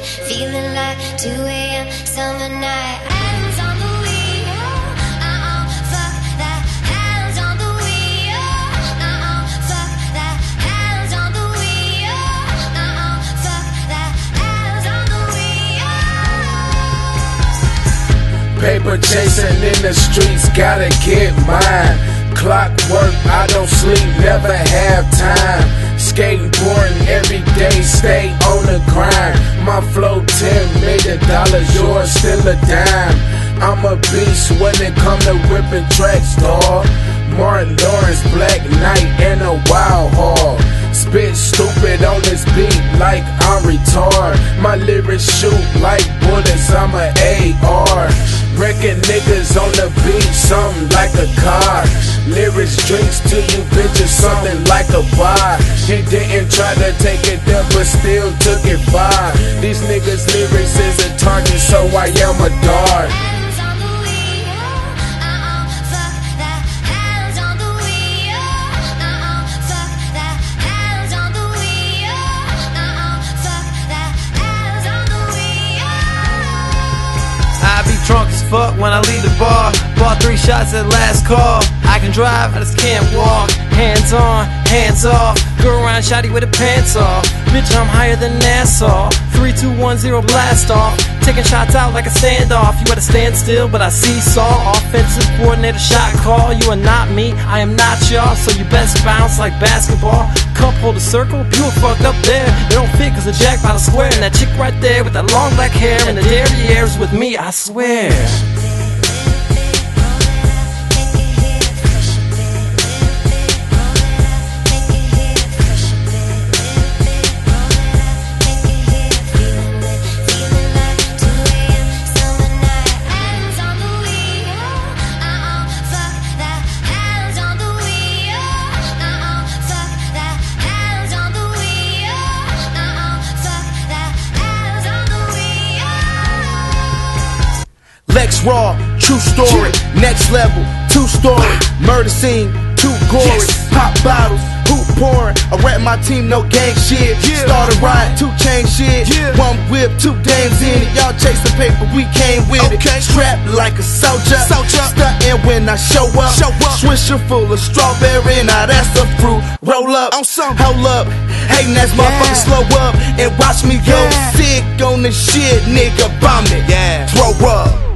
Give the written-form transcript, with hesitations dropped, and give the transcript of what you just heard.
feeling like 2 a.m. summer night. Hands on the wheel, fuck that. Hands on the wheel, fuck that. Hands on the wheel, fuck that. Hands on the wheel. Paper chasing in the streets, gotta get mine. Clockwork, I don't sleep, never have time. Skateboarding every day, stay on the grind. My flow $10 million, yours still a dime. I'm a beast when it come to whipping tracks, dawg. Martin Lawrence, Black Knight, and a wild hog. Spit stupid on this beat like I'm retard. My lyrics shoot like bullets, I'm a AR. Wrecking niggas on the beat, something like a car. Lyrics drinks to you bitches, something like a bar. He didn't try to take it there, but still took it far. These niggas' lyrics is a target, so I am a dart. Drunk as fuck when I leave the bar. Bought 3 shots at last call. I can drive, I just can't walk. Hands on, hands off. Go around shotty with the pants off. Bitch, I'm higher than Nassau. 3, 2, 1, 0, blast off. Taking shots out like a standoff. You at a standstill, but I seesaw. Offensive coordinator shot call. You are not me, I am not y'all. So you best bounce like basketball. Cup hold a circle, you were fucked up there. They don't fit cause the jackpot is square. And that chick right there with that long black hair and the derriere is with me, I swear. Lex Raw, true story, next level, 2-story, murder scene, 2 gory, pop bottles, hoop pouring, I rap my team, no gang shit, start a riot, 2 chain shit, 1 whip, 2 dames in it, y'all chasing paper, we came with it, strapped like a soldier, stuntin' when I show up, swisher full of strawberry, now that's the fruit, roll up, hold up, hatin' ass motherfucker, slow up, and watch me go sick on the shit, nigga, bomb it, throw up.